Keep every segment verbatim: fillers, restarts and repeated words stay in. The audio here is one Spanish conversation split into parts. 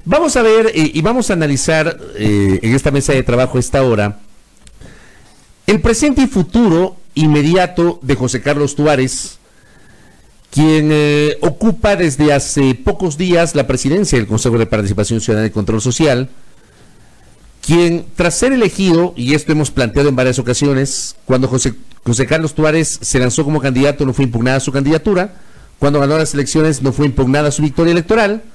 Vamos a ver eh, y vamos a analizar eh, en esta mesa de trabajo a esta hora el presente y futuro inmediato de José Carlos Tuárez, quien eh, ocupa desde hace pocos días la presidencia del Consejo de Participación Ciudadana y Control Social, quien tras ser elegido, y esto hemos planteado en varias ocasiones, cuando José, José Carlos Tuárez se lanzó como candidato no fue impugnada su candidatura, cuando ganó las elecciones no fue impugnada su victoria electoral.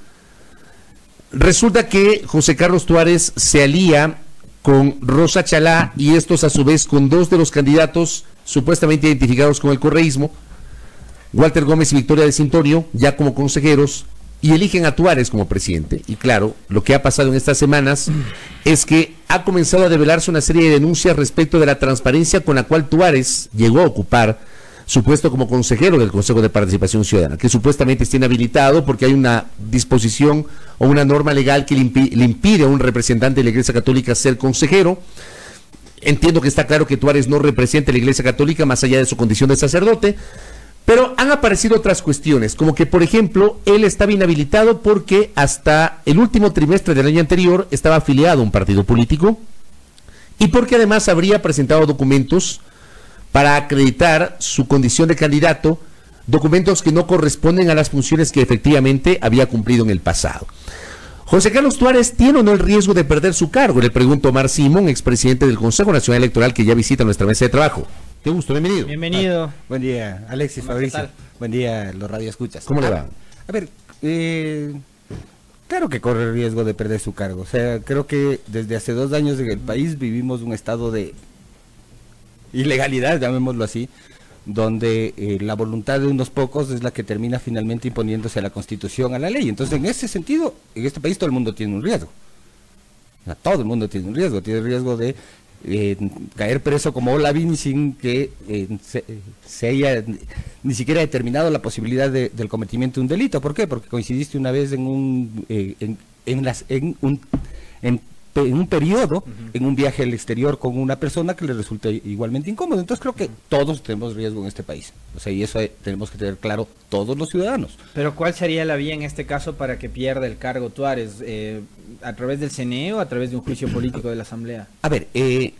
Resulta que José Carlos Tuárez se alía con Rosa Chalá y estos a su vez con dos de los candidatos supuestamente identificados con el correísmo, Walter Gómez y Victoria de Cintorio, ya como consejeros, y eligen a Tuárez como presidente. Y claro, lo que ha pasado en estas semanas es que ha comenzado a develarse una serie de denuncias respecto de la transparencia con la cual Tuárez llegó a ocupar su puesto como consejero del Consejo de Participación Ciudadana, que supuestamente está inhabilitado porque hay una disposición o una norma legal que le, impi le impide a un representante de la Iglesia Católica ser consejero. Entiendo que está claro que Tuárez no representa a la Iglesia Católica más allá de su condición de sacerdote, pero han aparecido otras cuestiones, como que, por ejemplo, él estaba inhabilitado porque hasta el último trimestre del año anterior estaba afiliado a un partido político y porque además habría presentado documentos para acreditar su condición de candidato, documentos que no corresponden a las funciones que efectivamente había cumplido en el pasado. José Carlos Tuárez, ¿tiene o no el riesgo de perder su cargo? Le pregunto a Omar Simón, expresidente del Consejo Nacional Electoral, que ya visita nuestra mesa de trabajo. Qué gusto, bienvenido. Bienvenido. Ah, buen día, Alexis, Fabricio. Buen día, los radioescuchas. ¿Cómo le va? A ver, eh, claro que corre el riesgo de perder su cargo. O sea, creo que desde hace dos años en el país vivimos un estado de ilegalidad, llamémoslo así, donde eh, la voluntad de unos pocos es la que termina finalmente imponiéndose a la Constitución, a la ley. Entonces, en ese sentido, en este país todo el mundo tiene un riesgo. O sea, todo el mundo tiene un riesgo, tiene el riesgo de eh, caer preso como Olavín sin que eh, se, se haya ni siquiera determinado la posibilidad de, del cometimiento de un delito. ¿Por qué? Porque coincidiste una vez en un eh, en, en, las, en un en, en un periodo, uh-huh. en un viaje al exterior con una persona que le resulta igualmente incómodo. Entonces creo que uh-huh. todos tenemos riesgo en este país. O sea, y eso eh, tenemos que tener claro todos los ciudadanos. Pero ¿cuál sería la vía en este caso para que pierda el cargo Tuárez? Eh, ¿A través del C N E o a través de un juicio político de la Asamblea? A ver, eh,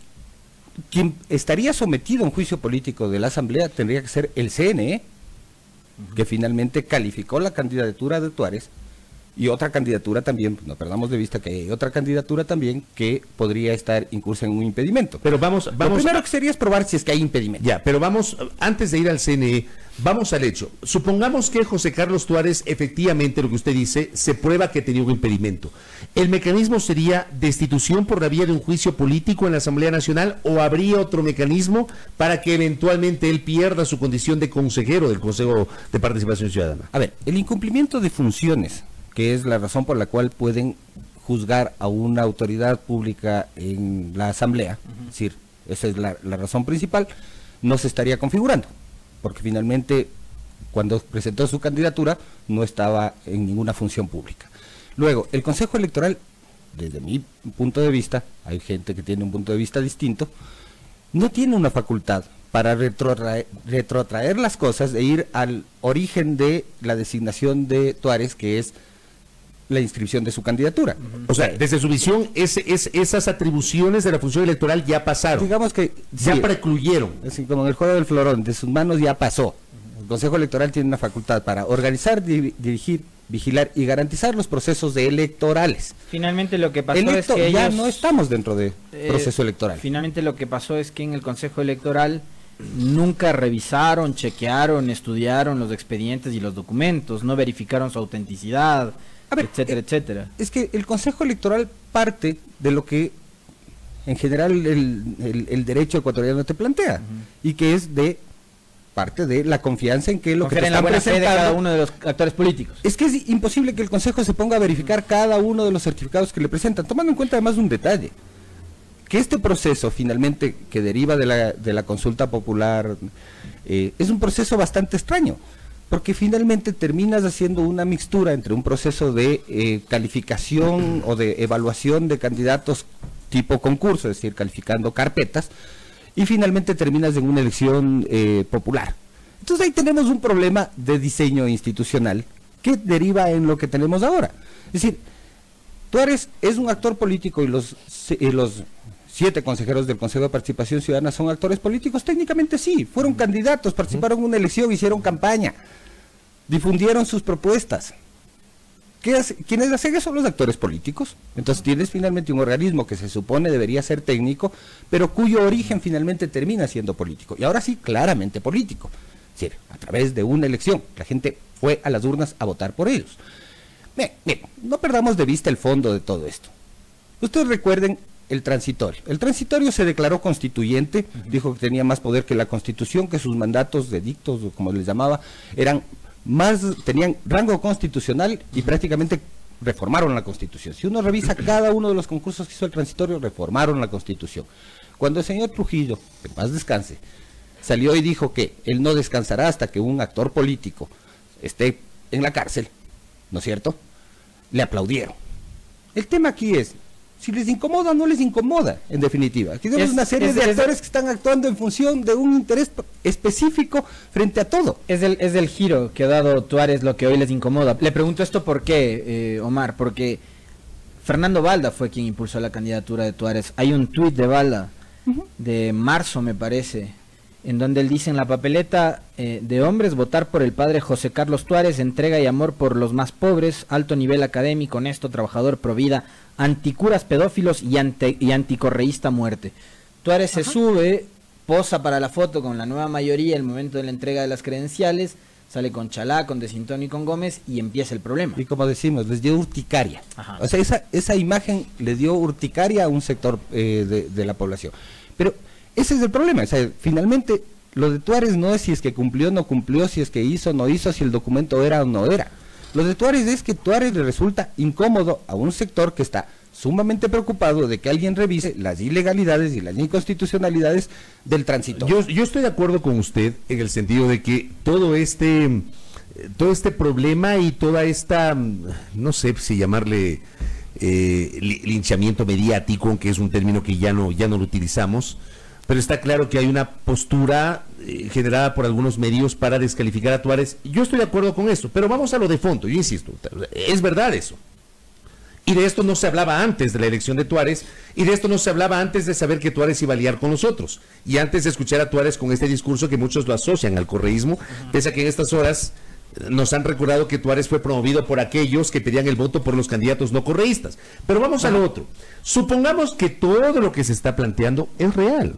quien estaría sometido a un juicio político de la Asamblea tendría que ser el C N E, uh-huh. que finalmente calificó la candidatura de Tuárez. Y otra candidatura también, no perdamos de vista que hay otra candidatura también que podría estar incursa en un impedimento. Pero vamos, vamos. Lo primero que sería es probar si es que hay impedimento. Ya, pero vamos, antes de ir al C N E, vamos al hecho. Supongamos que José Carlos Tuárez, efectivamente, lo que usted dice, se prueba que tenía un impedimento. ¿El mecanismo sería destitución por la vía de un juicio político en la Asamblea Nacional o habría otro mecanismo para que eventualmente él pierda su condición de consejero del Consejo de Participación Ciudadana? A ver, el incumplimiento de funciones, que es la razón por la cual pueden juzgar a una autoridad pública en la Asamblea, uh-huh. es decir, esa es la, la razón principal, no se estaría configurando, porque finalmente cuando presentó su candidatura no estaba en ninguna función pública. Luego, el Consejo Electoral, desde mi punto de vista, hay gente que tiene un punto de vista distinto, no tiene una facultad para retrotraer, retrotraer las cosas e ir al origen de la designación de Tuárez, que es la inscripción de su candidatura. Uh-huh. O sea, desde su visión, ese, es, esas atribuciones de la función electoral ya pasaron. Digamos que ya sí, precluyeron. Así como en el juego del florón, de sus manos ya pasó. El Consejo Electoral tiene una facultad para organizar, di dirigir, vigilar y garantizar los procesos de electorales. Finalmente lo que pasó Electo, es que ya ellos, no estamos dentro de eh, proceso electoral. Finalmente lo que pasó es que en el Consejo Electoral nunca revisaron, chequearon, estudiaron los expedientes y los documentos, no verificaron su autenticidad, a ver, etcétera, eh, etcétera. Es que el Consejo Electoral parte de lo que en general el, el, el derecho ecuatoriano te plantea, uh-huh. y que es de parte de la confianza en que lo Confiar que te en la buena fe de cada uno de los actores políticos. Es que es imposible que el Consejo se ponga a verificar uh-huh. cada uno de los certificados que le presentan, tomando en cuenta además un detalle, que este proceso finalmente que deriva de la, de la consulta popular eh, es un proceso bastante extraño, porque finalmente terminas haciendo una mixtura entre un proceso de eh, calificación o de evaluación de candidatos tipo concurso, es decir, calificando carpetas, y finalmente terminas en una elección eh, popular. Entonces ahí tenemos un problema de diseño institucional que deriva en lo que tenemos ahora. Es decir, Tuárez es un actor político y los, y los siete consejeros del Consejo de Participación Ciudadana son actores políticos. Técnicamente sí, fueron candidatos, participaron en una elección, hicieron campaña, difundieron sus propuestas. ¿Qué hace? ¿Quiénes hacen eso? Son los actores políticos. Entonces tienes finalmente un organismo que se supone debería ser técnico, pero cuyo origen finalmente termina siendo político. Y ahora sí, claramente político. Es decir, a través de una elección, la gente fue a las urnas a votar por ellos. Bien, bien, no perdamos de vista el fondo de todo esto. Ustedes recuerden el transitorio. El transitorio se declaró constituyente, uh-huh. dijo que tenía más poder que la Constitución, que sus mandatos, edictos, como les llamaba, eran más, tenían rango constitucional y prácticamente reformaron la Constitución. Si uno revisa cada uno de los concursos que hizo el transitorio, reformaron la Constitución. Cuando el señor Trujillo, que en paz descanse, salió y dijo que él no descansará hasta que un actor político esté en la cárcel, ¿no es cierto?, le aplaudieron. El tema aquí es, si les incomoda o no les incomoda, en definitiva. Aquí tenemos es, una serie es, de actores es, que están actuando en función de un interés específico frente a todo. Es el, es el giro que ha dado Tuárez lo que hoy les incomoda. Le pregunto esto por qué, eh, Omar, porque Fernando Balda fue quien impulsó la candidatura de Tuárez. Hay un tuit de Balda, uh-huh. de marzo me parece, en donde él dice: en la papeleta eh, de hombres, votar por el padre José Carlos Tuárez, entrega y amor por los más pobres, alto nivel académico, honesto, trabajador, provida, anticuras, pedófilos y, ante, y anticorreísta muerte. Tuárez Ajá. se sube, posa para la foto con la nueva mayoría, el momento de la entrega de las credenciales, sale con Chalá, con De Sintón y con Gómez y empieza el problema. Y como decimos, les dio urticaria. Ajá. O sea, esa, esa imagen le dio urticaria a un sector eh, de, de la población. Pero ese es el problema, o sea, finalmente lo de Tuárez no es si es que cumplió o no cumplió, si es que hizo o no hizo, si el documento era o no era. Lo de Tuárez es que Tuárez le resulta incómodo a un sector que está sumamente preocupado de que alguien revise las ilegalidades y las inconstitucionalidades del tránsito. Yo, yo estoy de acuerdo con usted en el sentido de que todo este, todo este problema y toda esta, no sé si llamarle eh, linchamiento mediático, aunque es un término que ya no, ya no lo utilizamos, pero está claro que hay una postura eh, generada por algunos medios para descalificar a Tuárez. Yo estoy de acuerdo con eso, pero vamos a lo de fondo. Yo insisto, es verdad eso. Y de esto no se hablaba antes de la elección de Tuárez, y de esto no se hablaba antes de saber que Tuárez iba a liar con nosotros, y antes de escuchar a Tuárez con este discurso que muchos lo asocian al correísmo, uh-huh. pese a que en estas horas nos han recordado que Tuárez fue promovido por aquellos que pedían el voto por los candidatos no correístas. Pero vamos uh-huh. a lo otro. Supongamos que todo lo que se está planteando es real.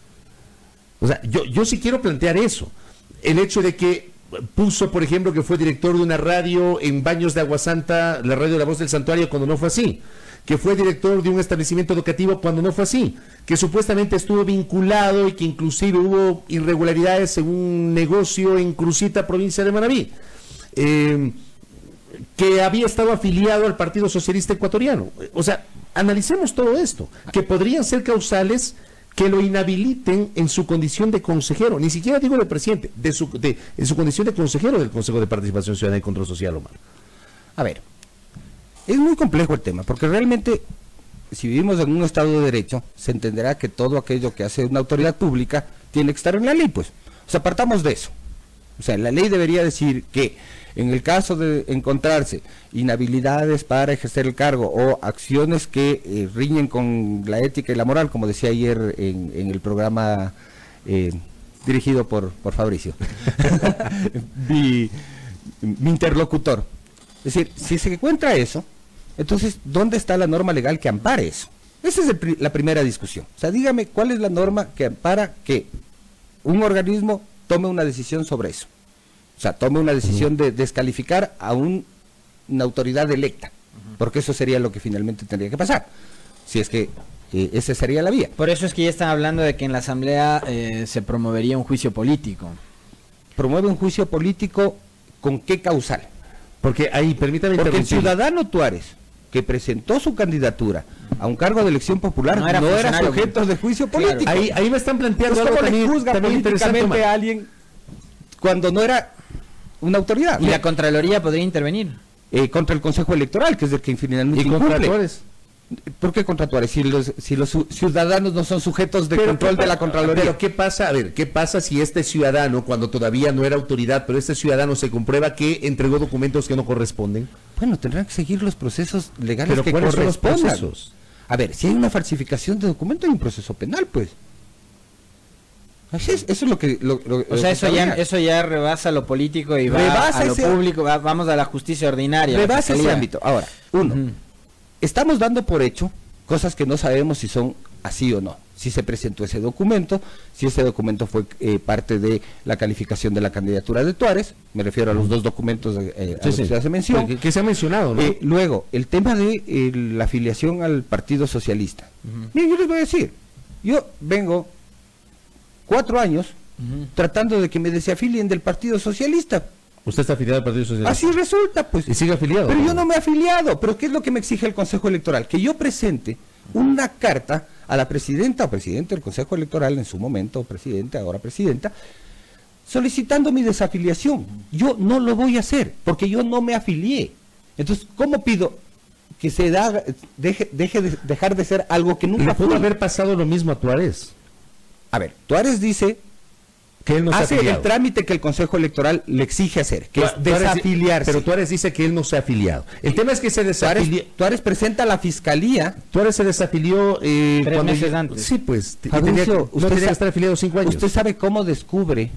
O sea, yo, yo sí quiero plantear eso. El hecho de que puso, por ejemplo, que fue director de una radio en Baños de Agua Santa, la radio La Voz del Santuario, cuando no fue así. Que fue director de un establecimiento educativo cuando no fue así. Que supuestamente estuvo vinculado y que inclusive hubo irregularidades en un negocio en Crucita, provincia de Manabí. Eh, que había estado afiliado al Partido Socialista Ecuatoriano. O sea, analicemos todo esto, que podrían ser causales que lo inhabiliten en su condición de consejero, ni siquiera digo de presidente, de su, de, en su condición de consejero del Consejo de Participación Ciudadana y Control Social, Omar. A ver, es muy complejo el tema, porque realmente, si vivimos en un Estado de Derecho, se entenderá que todo aquello que hace una autoridad pública tiene que estar en la ley, pues. O sea, partamos de eso. O sea, la ley debería decir que en el caso de encontrarse inhabilidades para ejercer el cargo o acciones que eh, riñen con la ética y la moral, como decía ayer en, en el programa eh, dirigido por, por Fabricio, mi, mi interlocutor. Es decir, si se encuentra eso, entonces, ¿dónde está la norma legal que ampare eso? Esa es el, la primera discusión. O sea, dígame cuál es la norma que ampara que un organismo tome una decisión sobre eso. O sea, tome una decisión de descalificar a un, una autoridad electa, porque eso sería lo que finalmente tendría que pasar, si es que eh, esa sería la vía. Por eso es que ya están hablando de que en la Asamblea eh, se promovería un juicio político. ¿Promueve un juicio político con qué causal? Porque ahí, permítame Porque el ciudadano Tuárez, que presentó su candidatura a un cargo de elección popular, no era, no era sujeto de juicio político. Claro. Ahí, ahí me están planteando pues algo ¿cómo también, le juzga también políticamente a alguien cuando no era una autoridad? Y la Contraloría podría intervenir. Eh, contra el Consejo Electoral, que es el que finalmente ¿Y contra Tuárez? ¿Por qué contra Tuárez? Si los, si los ciudadanos no son sujetos de control de la Contraloría. Pero ¿qué pasa? A ver, ¿qué pasa si este ciudadano, cuando todavía no era autoridad, pero este ciudadano se comprueba que entregó documentos que no corresponden? Bueno, tendrán que seguir los procesos legales ¿Pero que cuáles son los correspondan. procesos? A ver, si hay una falsificación de documento hay un proceso penal, pues. Así es, eso es lo que... Lo, lo, O sea, lo eso que ya, sabía. eso ya rebasa lo político y va Rebasa a lo ese- público, va- vamos a la justicia ordinaria. la Rebasa ese fiscalía. ámbito. Ahora, uno, Ujú. estamos dando por hecho cosas que no sabemos si son así o no. Si se presentó ese documento, si ese documento fue eh, parte de la calificación de la candidatura de Tuárez, me refiero a los dos documentos eh, a Sí, los sí. que se hace mención. Que, que se ha mencionado, ¿no? Eh, luego, el tema de eh, la afiliación al Partido Socialista. Miren, yo les voy a decir, yo vengo cuatro años Ujú. tratando de que me desafilien del Partido Socialista. Usted está afiliado al Partido Socialista. Así resulta, pues. ¿Y sigue afiliado? Pero yo no me he afiliado. ¿Pero qué es lo que me exige el Consejo Electoral? Que yo presente una carta a la presidenta o presidente del Consejo Electoral en su momento, presidente, ahora presidenta, solicitando mi desafiliación. Yo no lo voy a hacer, porque yo no me afilié. Entonces, ¿cómo pido que se da, deje, deje de, dejar de ser algo que nunca Le pudo fui? haber pasado lo mismo a Tuárez. A ver, Tuárez dice, Que él no se ha hace afiliado. el trámite que el Consejo Electoral le exige hacer, que es Tuárez- desafiliarse. Pero Tuárez dice que él no se ha afiliado. El tema es que se desafilió. Tuárez, Tuárez presenta a la Fiscalía. Tuárez se desafilió eh, Tres cuando meses ya- antes. Sí, pues. y Fabricio, tenía, no usted tenía sa- que estar afiliado cinco años. ¿Usted sabe cómo descubre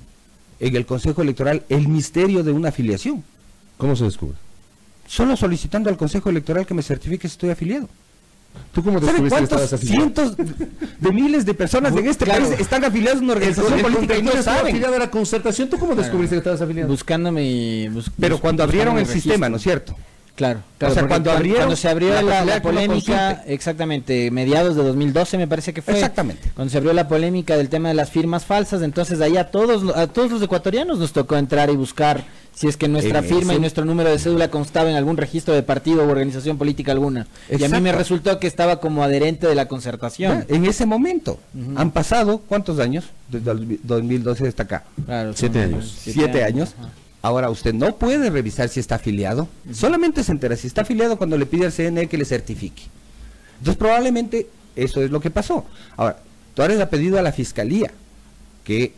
en el Consejo Electoral el misterio de una afiliación? ¿Cómo se descubre? Solo solicitando al Consejo Electoral que me certifique si estoy afiliado. ¿Tú cómo ¿Sabe descubriste que cuántos estabas afiliado? cientos de miles de personas en este Claro. país están afiliados a una El, organización el política y no conductor estaba saben? afiliado a la concertación. ¿Tú cómo descubriste que estabas afiliado? Buscándome y bus- Pero bus- cuando abrieron el buscándome registro. sistema, ¿no es cierto? Claro, claro, O sea, porque cuando cuan- abrieron cuando se abrió la la, posibilidad la de que uno polémica, consulte. exactamente, mediados de dos mil doce me parece que fue. Exactamente. Cuando se abrió la polémica del tema de las firmas falsas, entonces ahí a todos, a todos los ecuatorianos nos tocó entrar y buscar si es que nuestra En firma ese- y nuestro número de cédula constaba en algún registro de partido o organización política alguna. Y a mí me Exacto. resultó que estaba como adherente de la concertación. En ese momento. Ujú. Han pasado, ¿cuántos años? Desde el dos mil doce hasta acá. Claro, Siete son- años. Siete años. Ajá. Ahora usted no puede revisar si está afiliado, solamente se entera si está afiliado cuando le pide al C N E que le certifique. Entonces probablemente eso es lo que pasó. Ahora, Tuárez ha pedido a la Fiscalía que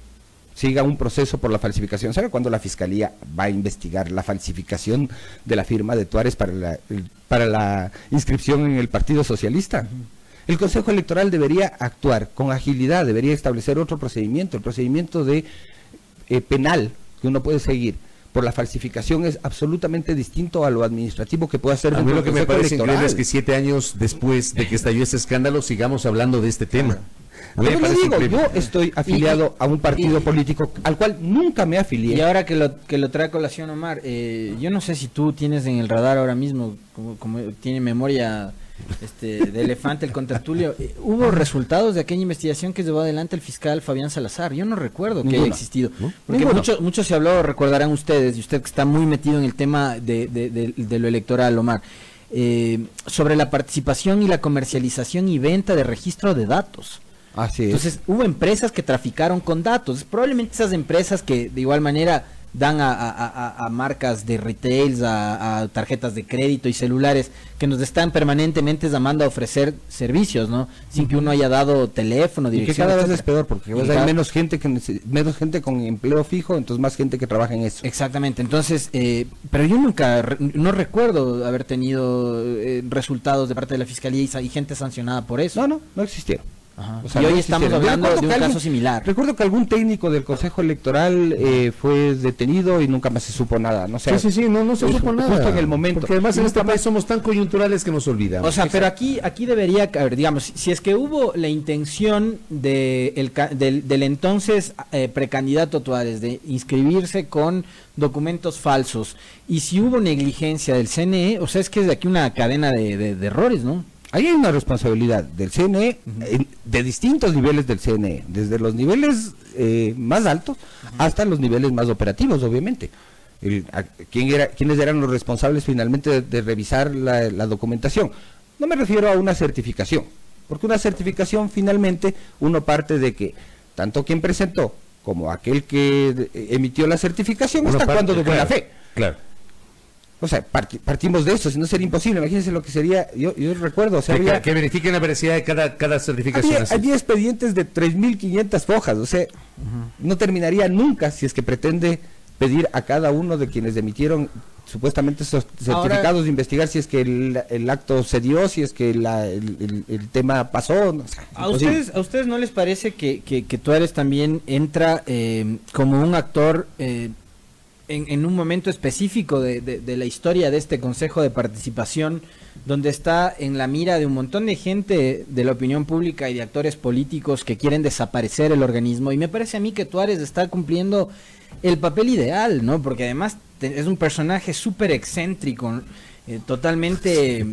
siga un proceso por la falsificación. ¿Sabe cuándo la Fiscalía va a investigar la falsificación de la firma de Tuárez para la, el- para la inscripción en el Partido Socialista? El Consejo Electoral debería actuar con agilidad, debería establecer otro procedimiento, el procedimiento de eh, penal que uno puede seguir por la falsificación es absolutamente distinto a lo administrativo que puede hacer A mí dentro lo del que me Consejo parece Electoral. increíble es que siete años después de que estalló ese escándalo sigamos hablando de este tema. A mí me Pero le parece digo, increíble. yo estoy afiliado a un partido y- político al cual nunca me afilié. Y ahora que lo que lo trae a colación Omar, eh, yo no sé si tú tienes en el radar ahora mismo, como, como tiene memoria este de elefante el contertulio, eh, hubo resultados de aquella investigación que llevó adelante el fiscal Fabián Salazar. Yo no recuerdo que haya Ninguno. existido, ¿No? porque Ninguno. mucho mucho se habló, recordarán ustedes, y usted que está muy metido en el tema de, de, de- de lo electoral, Omar, eh, sobre la participación y la comercialización y venta de registro de datos. Así es. Entonces hubo empresas que traficaron con datos. Probablemente esas empresas que de igual manera dan a, a- a- a marcas de retails, a, a tarjetas de crédito y celulares que nos están permanentemente llamando a ofrecer servicios, ¿no? Sin que uno haya dado teléfono, y que dirección, cada vez etcétera. es peor porque Y cada vez cada- hay menos gente que nece- menos gente con empleo fijo, entonces más gente que trabaja en eso. Exactamente, entonces, eh, pero yo nunca, re- no recuerdo haber tenido eh, resultados de parte de la fiscalía y, sa- y gente sancionada por eso. No, no, no existieron. Ajá. O sea, y hoy no estamos existieron. Yo hablando recuerdo de un que caso alguien- similar. Recuerdo que algún técnico del Consejo Electoral eh, fue detenido y nunca más se supo nada. No sé. Sí, sí, sí, no, no se Justo- supo nada. justo en el momento. Porque además Y en este nunca país somos tan coyunturales que nos olvidamos. O sea, pero aquí aquí debería, a ver, digamos, si, si es que hubo la intención de el, ca- del, del entonces eh, precandidato Tuárez de inscribirse con documentos falsos y si hubo negligencia del C N E, o sea, es que es de aquí una cadena de, de- de errores, ¿no? Ahí hay una responsabilidad del C N E, en- de distintos niveles del C N E, desde los niveles eh, más altos hasta los niveles más operativos, obviamente. El- a- ¿quién era, ¿Quiénes eran los responsables finalmente de, de revisar la, la documentación? No me refiero a una certificación, porque una certificación finalmente uno parte de que tanto quien presentó como aquel que eh, emitió la certificación Una está parte- actuando de buena claro, fe. Claro. O sea, parti- partimos de eso, si no sería imposible. Imagínense lo que sería, yo, yo recuerdo, o sea, Que, había- que verifiquen la veracidad de cada, cada certificación. había, así. había expedientes de tres mil quinientas hojas, o sea, no terminaría nunca si es que pretende pedir a cada uno de quienes emitieron supuestamente esos certificados Ahora, de investigar si es que el, el acto se dio, si es que la, el, el, el tema pasó. No, o sea, ¿A, ustedes, ¿A ustedes no les parece que, que, que Tuárez también entra eh, como un actor eh, en, en un momento específico de, de, de la historia de este Consejo de Participación, donde está en la mira de un montón de gente de la opinión pública y de actores políticos que quieren desaparecer el organismo? Y me parece a mí que Tuárez está cumpliendo el papel ideal, ¿no? Porque además te, es un personaje súper excéntrico, eh, totalmente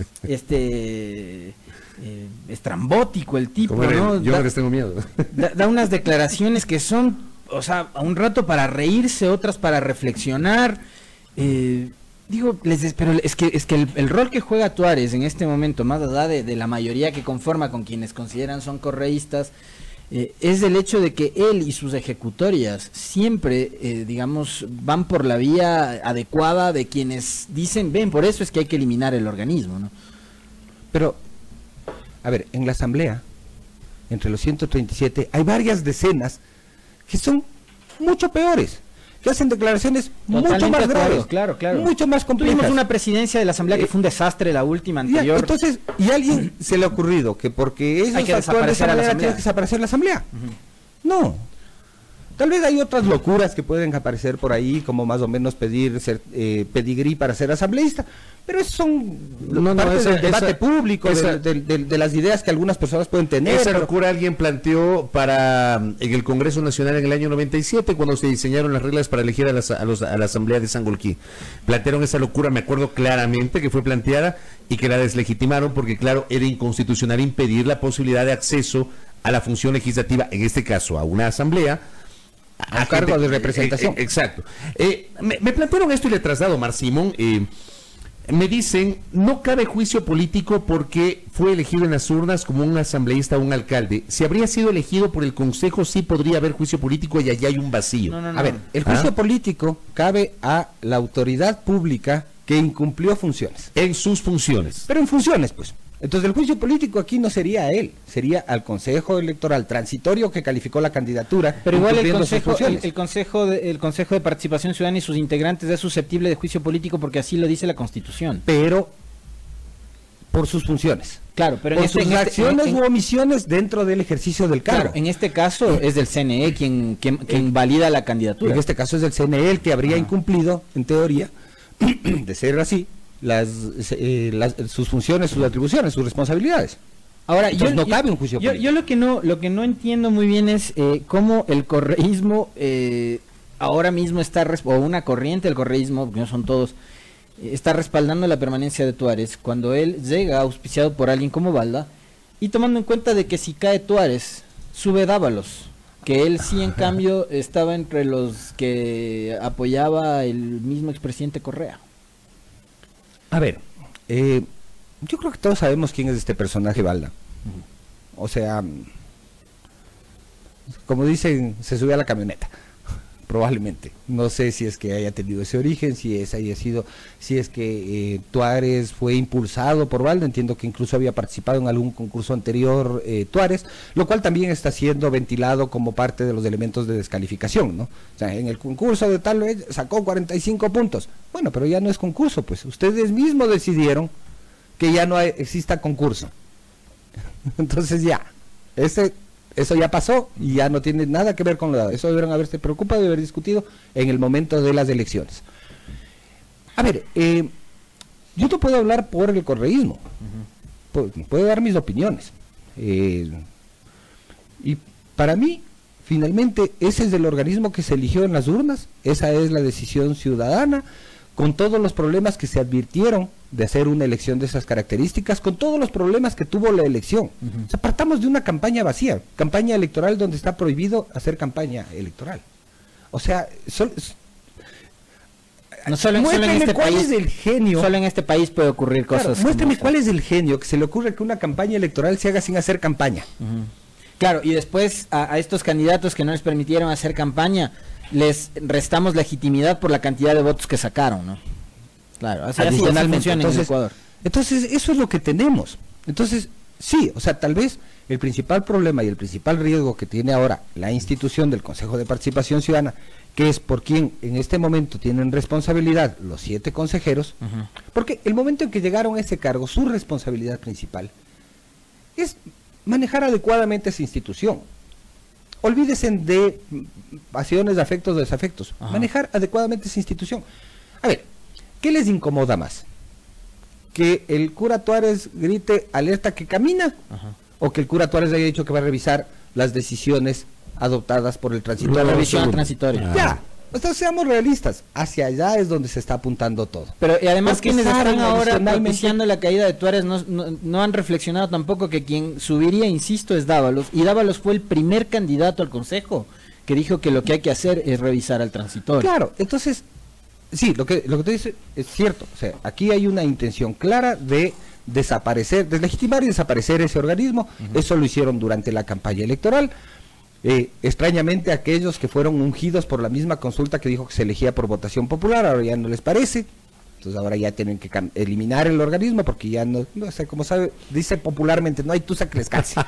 este eh, estrambótico el tipo, ¿no? Yo da, no les tengo miedo. Da, da unas declaraciones que son, o sea, a un rato para reírse, otras para reflexionar. Eh, digo, les, pero es que es que el, el rol que juega Tuárez en este momento, más allá de, de la mayoría que conforma con quienes consideran son correístas, Eh, es el hecho de que él y sus ejecutorias siempre, eh, digamos, van por la vía adecuada de quienes dicen, ven, por eso es que hay que eliminar el organismo, ¿no? Pero, a ver, en la asamblea, entre los ciento treinta y siete, hay varias decenas que son mucho peores, que hacen declaraciones Totalmente mucho más graves, claro, claro. mucho más complejas. Tuvimos una presidencia de la asamblea que fue un desastre, la última anterior. Ya, entonces, y a alguien se le ha ocurrido que porque ellos hay que desaparecer a la asamblea, tiene que desaparecer la asamblea. Uh-huh. No. Tal vez hay otras locuras que pueden aparecer por ahí, como más o menos pedir ser, eh, pedigrí para ser asambleísta, pero eso son no, no, parte esa, del debate esa, público, esa, de, de, de, de las ideas que algunas personas pueden tener. Esa locura alguien planteó para en el Congreso Nacional en el año noventa y siete, cuando se diseñaron las reglas para elegir a, las, a, los, a la Asamblea de Sangolquí. Plantearon esa locura, me acuerdo claramente que fue planteada y que la deslegitimaron porque, claro, era inconstitucional impedir la posibilidad de acceso a la función legislativa, en este caso a una asamblea, a, a cargo de representación. Eh, eh, exacto. Eh, me, me plantearon esto y le traslado, Mar Simón. Eh, me dicen, no cabe juicio político porque fue elegido en las urnas como un asambleísta o un alcalde. Si habría sido elegido por el Consejo, sí podría haber juicio político y allá hay un vacío. No, no, no. A ver, el juicio ¿Ah? político cabe a la autoridad pública que incumplió funciones. En sus funciones. Pero en funciones, pues. Entonces el juicio político aquí no sería a él, sería al Consejo Electoral Transitorio que calificó la candidatura. Pero igual el consejo, el, el, consejo de, el Consejo de Participación Ciudadana y sus integrantes es susceptible de juicio político porque así lo dice la Constitución. Pero por sus funciones. Claro, pero por en sus este, acciones en, en, u omisiones dentro del ejercicio del cargo. Claro, en este caso es del C N E quien, quien, quien valida la candidatura. En este caso es del C N E el que habría ah. incumplido, en teoría, de ser así, Las, eh, las sus funciones, sus atribuciones, sus responsabilidades. Ahora, Entonces, yo, no cabe un juicio yo, político. Yo lo que no, lo que no entiendo muy bien es eh, cómo el correísmo eh, ahora mismo está, o una corriente del correísmo, porque no son todos, eh, está respaldando la permanencia de Tuárez cuando él llega auspiciado por alguien como Balda, y tomando en cuenta de que si cae Tuárez, sube Dávalos, que él sí en cambio estaba entre los que apoyaba el mismo expresidente Correa. A ver, eh, yo creo que todos sabemos quién es este personaje Balda. Uh-huh. O sea, como dicen, se sube a la camioneta, probablemente. No sé si es que haya tenido ese origen, si es haya sido, si es que eh, Tuárez fue impulsado por Balda. Entiendo que incluso había participado en algún concurso anterior eh, Tuárez, lo cual también está siendo ventilado como parte de los elementos de descalificación, ¿no? O sea, en el concurso de tal vez sacó cuarenta y cinco puntos. Bueno, pero ya no es concurso, pues. Ustedes mismos decidieron que ya no hay, exista concurso. Entonces ya, ese... Eso ya pasó y ya no tiene nada que ver con la... Eso debieron haberse preocupado y haber discutido en el momento de las elecciones. A ver, eh, yo no puedo hablar por el correísmo. Uh-huh. Puedo, puedo dar mis opiniones. Eh, y para mí, finalmente, ese es el organismo que se eligió en las urnas. Esa es la decisión ciudadana, con todos los problemas que se advirtieron de hacer una elección de esas características, con todos los problemas que tuvo la elección. Uh-huh. O sea, partamos de una campaña vacía, campaña electoral donde está prohibido hacer campaña electoral. O sea, sol, no solo, solo en este cuál país, es el genio. Solo en este país puede ocurrir cosas. Claro, muéstrame cuál es el genio que se le ocurre que una campaña electoral se haga sin hacer campaña. Uh-huh. Claro, y después a, a estos candidatos que no les permitieron hacer campaña, les restamos legitimidad por la cantidad de votos que sacaron, ¿no? Claro, así, así funciona en Ecuador. Entonces, eso es lo que tenemos. Entonces, sí, o sea, tal vez el principal problema y el principal riesgo que tiene ahora la institución del Consejo de Participación Ciudadana, que es por quien en este momento tienen responsabilidad los siete consejeros, uh-huh. porque el momento en que llegaron a ese cargo, su responsabilidad principal es manejar adecuadamente esa institución. Olvídense de pasiones, afectos o desafectos, uh-huh. manejar adecuadamente esa institución. A ver, ¿qué les incomoda más? ¿Que el cura Tuárez grite alerta que camina? Uh-huh. ¿O que el cura Tuárez haya dicho que va a revisar las decisiones adoptadas por el transitorio? La revisión transitoria. Ah. Ya, entonces seamos realistas, hacia allá es donde se está apuntando todo. Pero y además porque quienes están ahora propiciando la caída de Tuárez no, no, no han reflexionado tampoco que quien subiría, insisto, es Dávalos, y Dávalos fue el primer candidato al Consejo que dijo que lo que hay que hacer es revisar al transitorio. Claro, entonces, sí, lo que, lo que te dice es cierto, o sea, aquí hay una intención clara de desaparecer, deslegitimar y desaparecer ese organismo. Uh-huh. Eso lo hicieron durante la campaña electoral. Eh, extrañamente aquellos que fueron ungidos por la misma consulta que dijo que se elegía por votación popular, ahora ya no les parece, entonces ahora ya tienen que eliminar el organismo porque ya no, no sé, como sabe, dice popularmente, no hay tusa que les calce.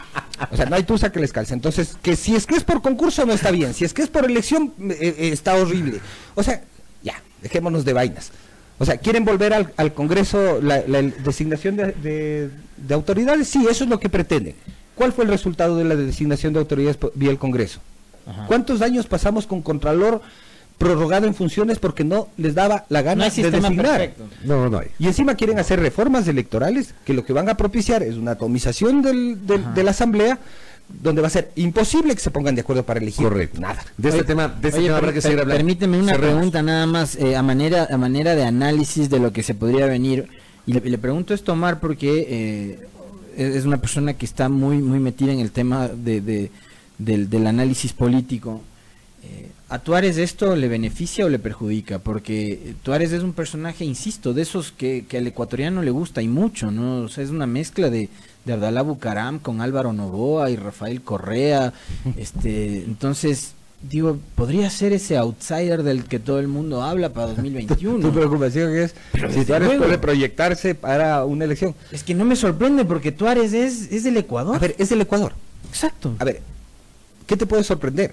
O sea, no hay tusa que les calce. Entonces, que si es que es por concurso no está bien, si es que es por elección eh, eh, está horrible. O sea, ya, dejémonos de vainas. O sea, ¿quieren volver al, al Congreso la, la designación de, de, de autoridades? Sí, eso es lo que pretenden. ¿Cuál fue el resultado de la designación de autoridades vía el Congreso? Ajá. ¿Cuántos años pasamos con Contralor prorrogado en funciones porque no les daba la gana no de designar? Perfecto. No, no hay. Y encima quieren hacer reformas electorales que lo que van a propiciar es una atomización del, del, de la Asamblea, donde va a ser imposible que se pongan de acuerdo para elegir. Correcto. Nada. De este Oye, tema, de este Oye, tema habrá que seguir hablando. Permíteme una Cerramos. pregunta nada más, eh, a manera a manera de análisis de lo que se podría venir. Y le, y le pregunto esto a Omar porque eh, es una persona que está muy muy metida en el tema de, de del, del análisis político. Eh, ¿A Tuárez esto le beneficia o le perjudica? Porque Tuárez es un personaje, insisto, de esos que, que al ecuatoriano le gusta y mucho, ¿no? O sea, es una mezcla de, de Abdalá Bucaram con Álvaro Noboa y Rafael Correa. este Entonces, digo, podría ser ese outsider del que todo el mundo habla para dos mil veintiuno. Tu preocupación es Pero si Tuárez luego, puede proyectarse para una elección. Es que no me sorprende porque Tuárez es, es del Ecuador. A ver, es del Ecuador. Exacto. A ver, ¿qué te puede sorprender?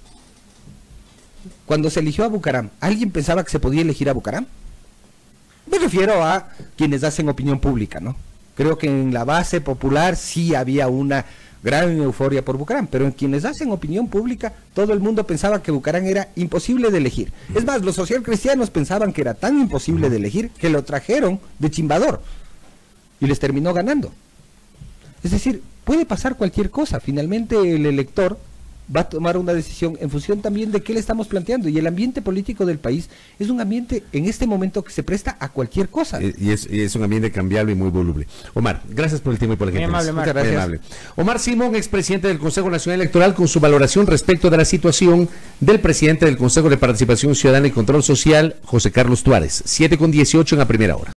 Cuando se eligió a Bucaram, ¿alguien pensaba que se podía elegir a Bucaram? Me refiero a quienes hacen opinión pública, ¿no? Creo que en la base popular sí había una gran euforia por Bucaram, pero en quienes hacen opinión pública, todo el mundo pensaba que Bucaram era imposible de elegir. Es más, los socialcristianos pensaban que era tan imposible de elegir que lo trajeron de chimbador y les terminó ganando. Es decir, puede pasar cualquier cosa. Finalmente el elector va a tomar una decisión en función también de qué le estamos planteando, y el ambiente político del país es un ambiente en este momento que se presta a cualquier cosa. Y es, y es un ambiente cambiable y muy voluble. Omar, gracias por el tiempo y por la gente. Amable, Omar. Muchas gracias. Omar Simón, expresidente del Consejo Nacional Electoral, con su valoración respecto de la situación del presidente del Consejo de Participación Ciudadana y Control Social, José Carlos Tuárez. siete con dieciocho en la primera hora.